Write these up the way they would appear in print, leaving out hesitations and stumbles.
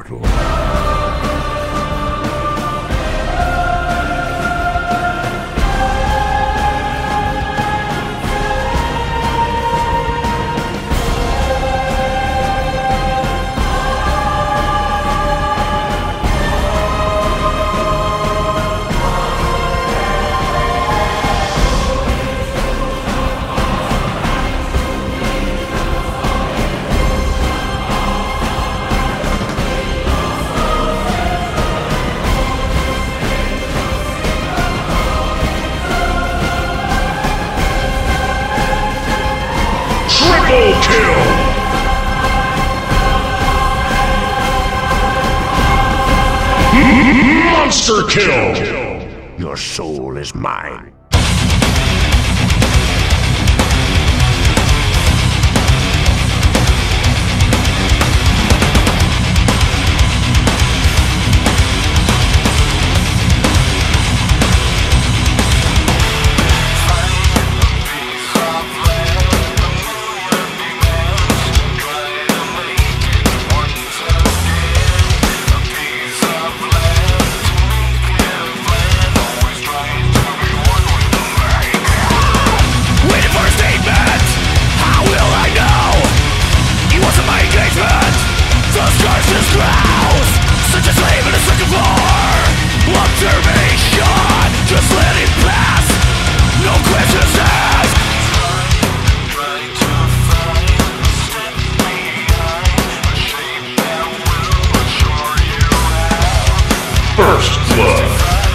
immortal. Triple kill! Monster kill! Your soul is mine. First blood.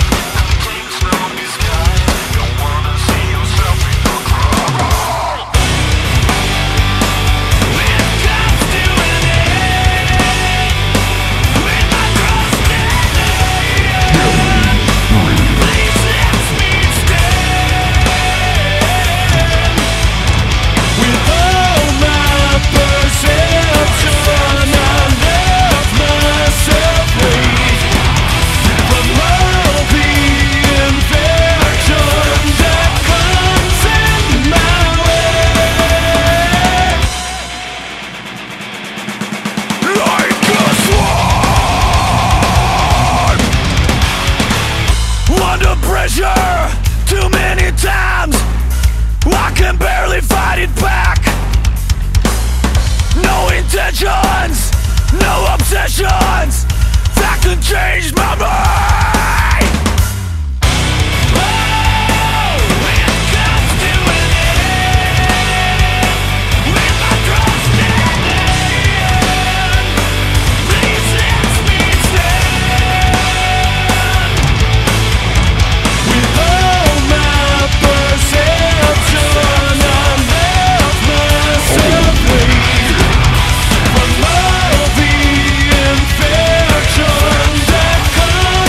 Too many times I can barely fight it back. No intentions, no obsessions that can change my mind. Oh, when it comes to an end, with my trust in the end, please let me stand. With all my perception, I left myself free from all the infection that comes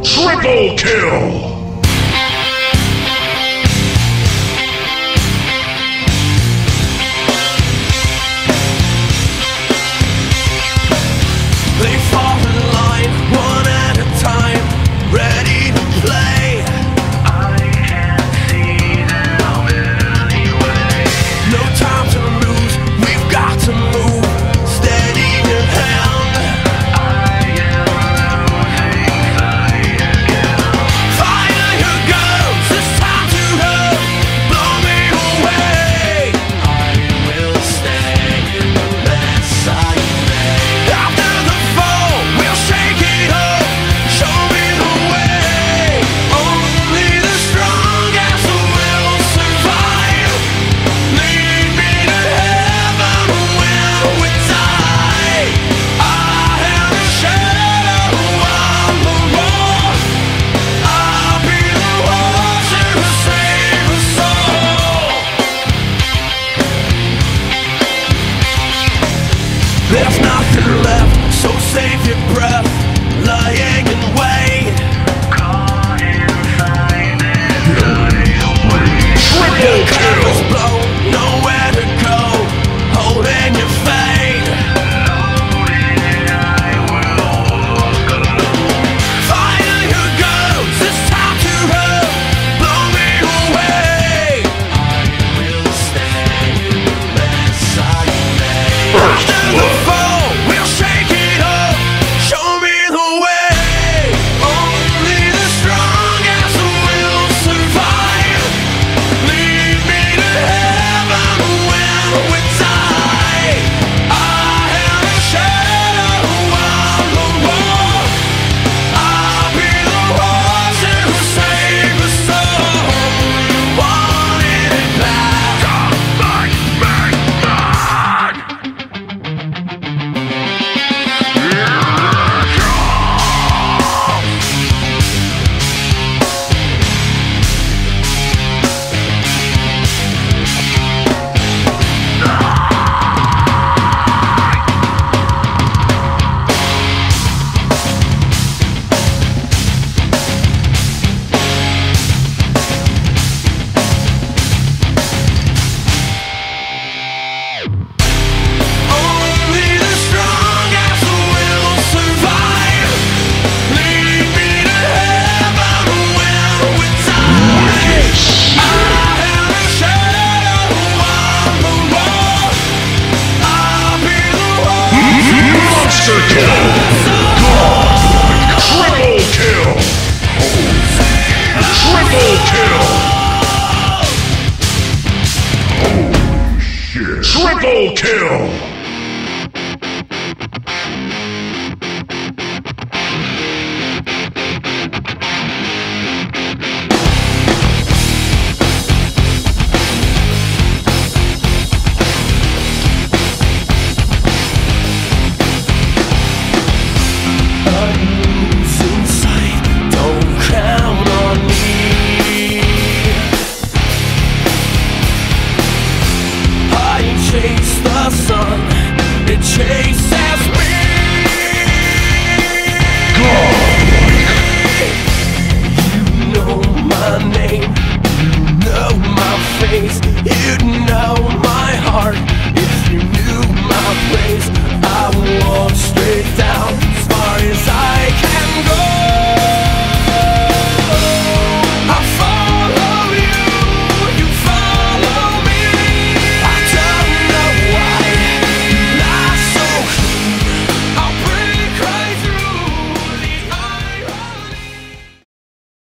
Triple kill! They fall in line, one at a time, ready to play. I can't see them anyway. No time to lose, we've got to move. Steady your hand. I am losing sight again. Fire your guns, it's time to run. Blow me away. I will stay unless I may. After the fall, we'll shake it up. Show me the way. Only the strongest will survive. Lead me to heaven when we die. I am the shadow on the wall. I'll be the one to save us all. There's nothing left, so save your breath, lying in wait. Caught inside this the candles blow, nowhere to go, holding your fate. I will walk alone. Fire your guns, it's time to run. Blow me away. I will stay unless I may. After the fall, we'll shake it up. Show me the way. Only the strongest will survive. Lead me to heaven when we die. I am a shadow on the wall. I'll be the one to save us all. Wanted it back. Only the strongest will survive. Lead me to heaven when we die. I am a shadow on the wall. I'll be the one. Monster kill! Triple kill! Triple kill! Oh shit! Triple kill! Losing sight, don't count on me. I chase the sun, it chases me. You know my name, you know my face.